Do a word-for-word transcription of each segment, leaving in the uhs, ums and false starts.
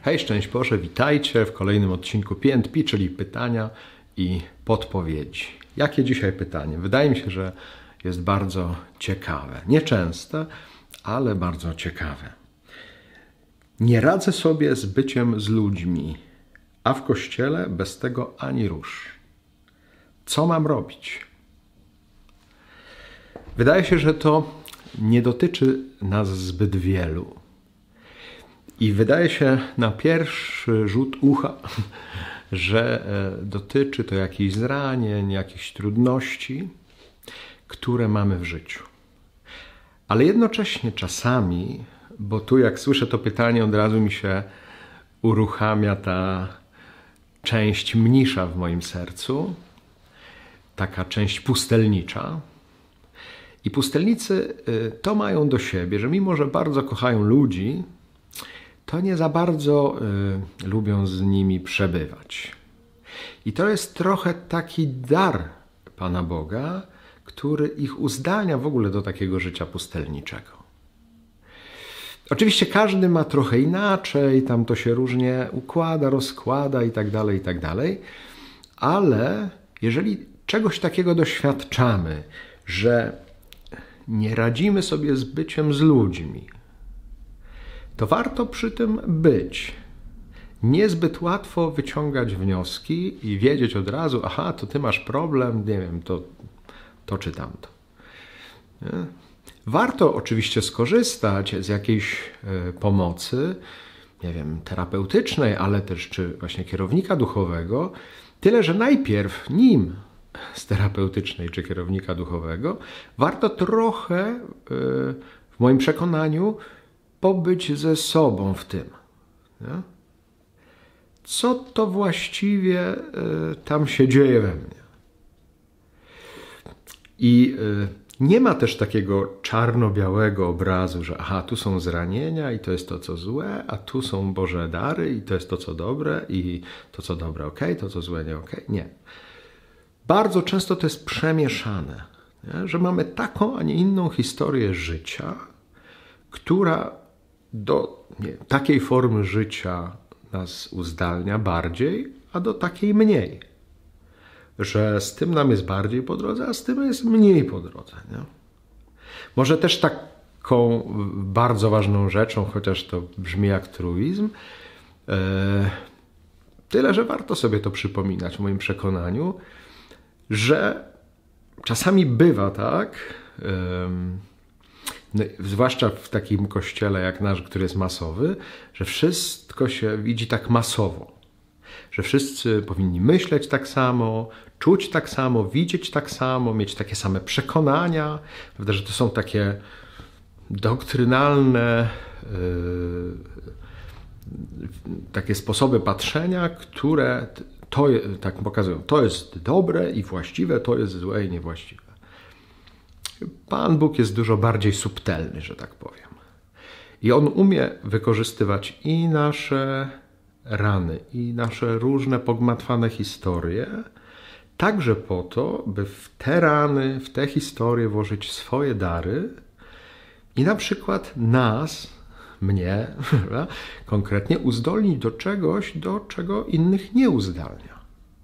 Hej, szczęść Boże, witajcie w kolejnym odcinku P and P, czyli pytania i podpowiedzi. Jakie dzisiaj pytanie? Wydaje mi się, że jest bardzo ciekawe. Nieczęste, ale bardzo ciekawe. Nie radzę sobie z byciem z ludźmi, a w kościele bez tego ani rusz. Co mam robić? Wydaje się, że to nie dotyczy nas zbyt wielu. I wydaje się na pierwszy rzut ucha, że dotyczy to jakichś zranień, jakichś trudności, które mamy w życiu. Ale jednocześnie czasami, bo tu jak słyszę to pytanie, od razu mi się uruchamia ta część mnisza w moim sercu, taka część pustelnicza. I pustelnicy to mają do siebie, że mimo, że bardzo kochają ludzi, to nie za bardzo y, lubią z nimi przebywać. I to jest trochę taki dar Pana Boga, który ich uzdalnia w ogóle do takiego życia pustelniczego. Oczywiście każdy ma trochę inaczej, tam to się różnie układa, rozkłada i tak dalej, i tak dalej, ale jeżeli czegoś takiego doświadczamy, że nie radzimy sobie z byciem z ludźmi, to warto przy tym być. Niezbyt łatwo wyciągać wnioski i wiedzieć od razu, aha, to ty masz problem, nie wiem, to, to czy tamto. Nie? Warto oczywiście skorzystać z jakiejś y, pomocy, nie wiem, terapeutycznej, ale też czy właśnie kierownika duchowego, tyle, że najpierw nim z terapeutycznej czy kierownika duchowego warto trochę, y, w moim przekonaniu, pobyć ze sobą w tym. Nie? Co to właściwie y, tam się dzieje we mnie? I y, nie ma też takiego czarno-białego obrazu, że aha, tu są zranienia i to jest to, co złe, a tu są Boże dary i to jest to, co dobre i to, co dobre, ok, to, co złe, nie ok. Nie. Bardzo często to jest przemieszane, nie? Że mamy taką, a nie inną historię życia, która do nie, takiej formy życia nas uzdalnia bardziej, a do takiej mniej. Że z tym nam jest bardziej po drodze, a z tym jest mniej po drodze. Nie? Może też taką bardzo ważną rzeczą, chociaż to brzmi jak truizm, yy, tyle, że warto sobie to przypominać w moim przekonaniu, że czasami bywa tak, yy, no, zwłaszcza w takim kościele jak nasz, który jest masowy, że wszystko się widzi tak masowo. Że wszyscy powinni myśleć tak samo, czuć tak samo, widzieć tak samo, mieć takie same przekonania, prawda, że to są takie doktrynalne yy, takie sposoby patrzenia, które to, tak pokazują, to jest dobre i właściwe, to jest złe i niewłaściwe. Pan Bóg jest dużo bardziej subtelny, że tak powiem. I On umie wykorzystywać i nasze rany, i nasze różne pogmatwane historie, także po to, by w te rany, w te historie włożyć swoje dary i na przykład nas, mnie, konkretnie uzdolnić do czegoś, do czego innych nie uzdalnia.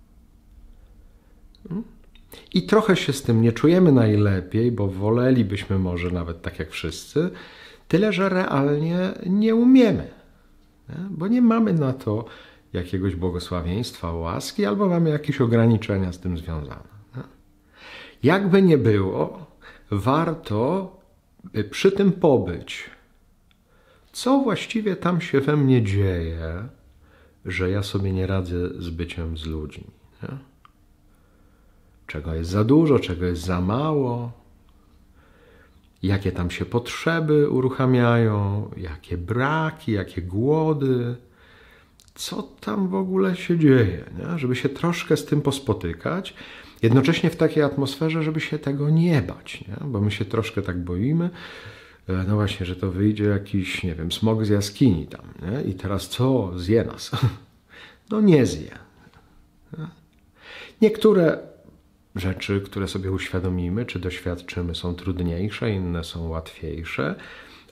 I trochę się z tym nie czujemy najlepiej, bo wolelibyśmy może nawet tak jak wszyscy, tyle że realnie nie umiemy, nie? Bo nie mamy na to jakiegoś błogosławieństwa, łaski, albo mamy jakieś ograniczenia z tym związane. Nie? Jakby nie było, warto przy tym pobyć. Co właściwie tam się we mnie dzieje, że ja sobie nie radzę z byciem z ludźmi? Nie? Czego jest za dużo, czego jest za mało, jakie tam się potrzeby uruchamiają, jakie braki, jakie głody, co tam w ogóle się dzieje, nie? Żeby się troszkę z tym pospotykać, jednocześnie w takiej atmosferze, żeby się tego nie bać, nie? Bo my się troszkę tak boimy, no właśnie, że to wyjdzie jakiś, nie wiem, smok z jaskini tam, nie? I teraz co? Zje nas. No nie zje. Nie? Niektóre rzeczy, które sobie uświadomimy, czy doświadczymy, są trudniejsze, inne są łatwiejsze,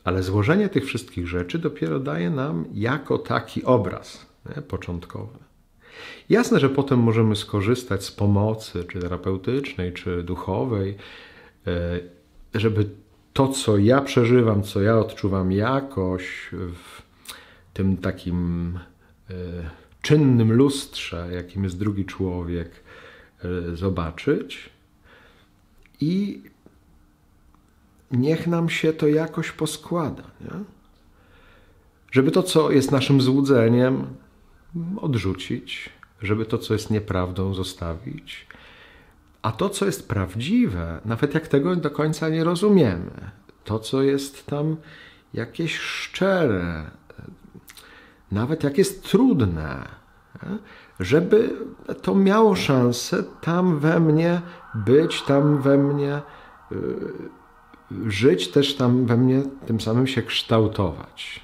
Ale złożenie tych wszystkich rzeczy dopiero daje nam jako taki obraz, nie? Początkowy. Jasne, że potem możemy skorzystać z pomocy, czy terapeutycznej, czy duchowej, żeby to, co ja przeżywam, co ja odczuwam jakoś w tym takim czynnym lustrze, jakim jest drugi człowiek, zobaczyć i niech nam się to jakoś poskłada, nie? Żeby to, co jest naszym złudzeniem, odrzucić, żeby to, co jest nieprawdą, zostawić, a to, co jest prawdziwe, nawet jak tego do końca nie rozumiemy, to, co jest tam jakieś szczere, nawet jak jest trudne, żeby to miało szansę tam we mnie być, tam we mnie żyć, też tam we mnie tym samym się kształtować.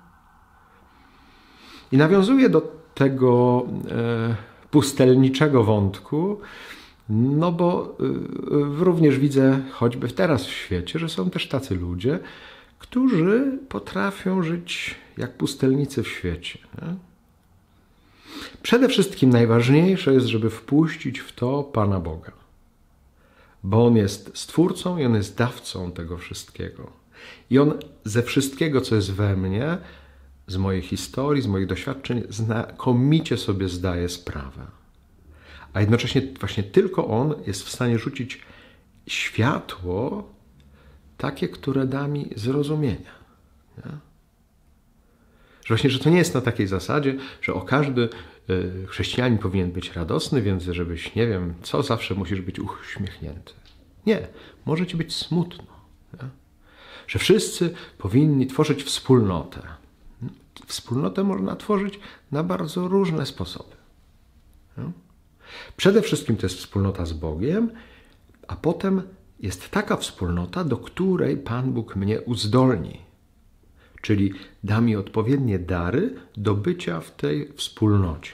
I nawiązuję do tego pustelniczego wątku, no bo również widzę choćby teraz w świecie, że są też tacy ludzie, którzy potrafią żyć jak pustelnicy w świecie. Nie? Przede wszystkim najważniejsze jest, żeby wpuścić w to Pana Boga. Bo On jest Stwórcą i On jest dawcą tego wszystkiego. I On ze wszystkiego, co jest we mnie, z mojej historii, z moich doświadczeń, znakomicie sobie zdaje sprawę. A jednocześnie właśnie tylko On jest w stanie rzucić światło takie, które da mi zrozumienia. Nie? Że właśnie, że to nie jest na takiej zasadzie, że o każdy y, chrześcijanin powinien być radosny, więc żebyś, nie wiem, co, zawsze musisz być uśmiechnięty. Nie, może ci być smutno. Nie? Że wszyscy powinni tworzyć wspólnotę. Wspólnotę można tworzyć na bardzo różne sposoby. Nie? Przede wszystkim to jest wspólnota z Bogiem, a potem jest taka wspólnota, do której Pan Bóg mnie uzdolni. Czyli da mi odpowiednie dary do bycia w tej wspólnocie.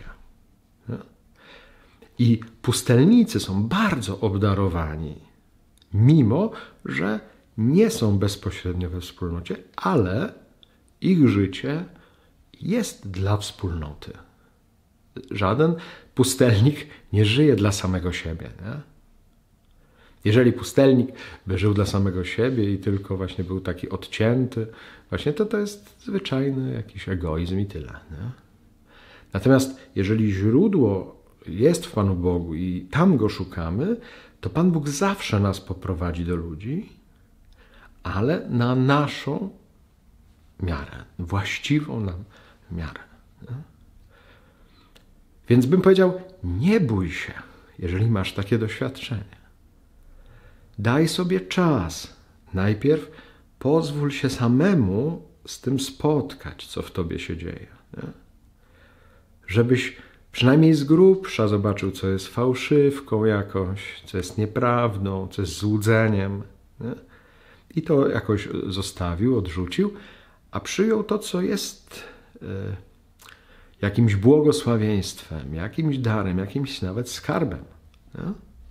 I pustelnicy są bardzo obdarowani, mimo że nie są bezpośrednio we wspólnocie, ale ich życie jest dla wspólnoty. Żaden pustelnik nie żyje dla samego siebie. Nie? Jeżeli pustelnik by żył dla samego siebie i tylko właśnie był taki odcięty, właśnie to to jest zwyczajny jakiś egoizm i tyle. Nie? Natomiast jeżeli źródło jest w Panu Bogu i tam Go szukamy, to Pan Bóg zawsze nas poprowadzi do ludzi, ale na naszą miarę, właściwą nam miarę. Nie? Więc bym powiedział, nie bój się, jeżeli masz takie doświadczenie. Daj sobie czas. Najpierw pozwól się samemu z tym spotkać, co w tobie się dzieje. Nie? Żebyś przynajmniej z grubsza zobaczył, co jest fałszywką jakąś, co jest nieprawdą, co jest złudzeniem. Nie? I to jakoś zostawił, odrzucił, a przyjął to, co jest y, jakimś błogosławieństwem, jakimś darem, jakimś nawet skarbem. Nie?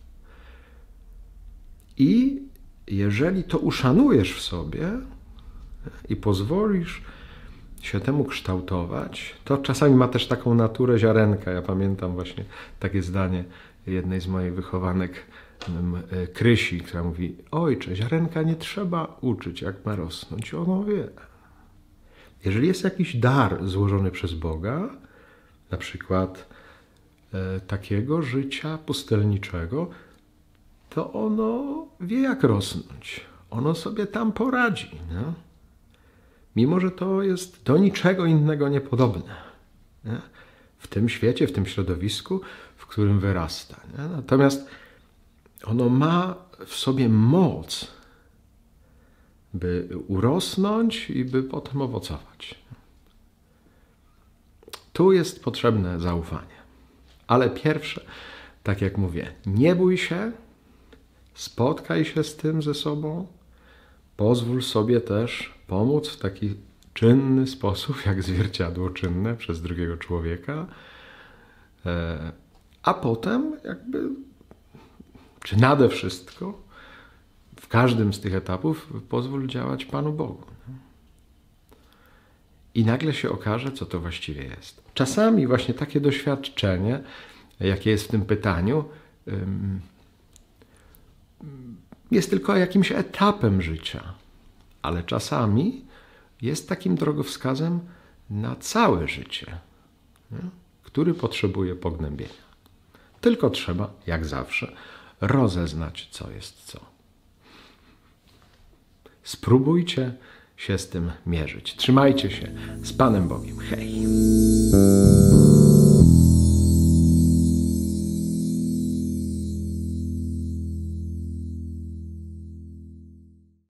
I jeżeli to uszanujesz w sobie i pozwolisz się temu kształtować, to czasami ma też taką naturę ziarenka. Ja pamiętam właśnie takie zdanie jednej z moich wychowanek, Krysi, która mówi: ojcze, ziarenka nie trzeba uczyć, jak ma rosnąć, ono wie. Jeżeli jest jakiś dar złożony przez Boga, na przykład e, takiego życia pustelniczego, to ono wie, jak rosnąć. Ono sobie tam poradzi. Nie? Mimo że to jest do niczego innego niepodobne. Nie? W tym świecie, w tym środowisku, w którym wyrasta. Nie? Natomiast ono ma w sobie moc, by urosnąć i by potem owocować. Tu jest potrzebne zaufanie. Ale pierwsze, tak jak mówię, nie bój się, spotkaj się z tym ze sobą, pozwól sobie też pomóc w taki czynny sposób, jak zwierciadło czynne przez drugiego człowieka, a potem jakby, czy nade wszystko, w każdym z tych etapów pozwól działać Panu Bogu. i nagle się okaże, co to właściwie jest. Czasami właśnie takie doświadczenie, jakie jest w tym pytaniu, jest tylko jakimś etapem życia, ale czasami jest takim drogowskazem na całe życie, który potrzebuje pognębienia. Tylko trzeba, jak zawsze, rozeznać, co jest co. Spróbujcie się z tym mierzyć. Trzymajcie się z Panem Bogiem. Hej!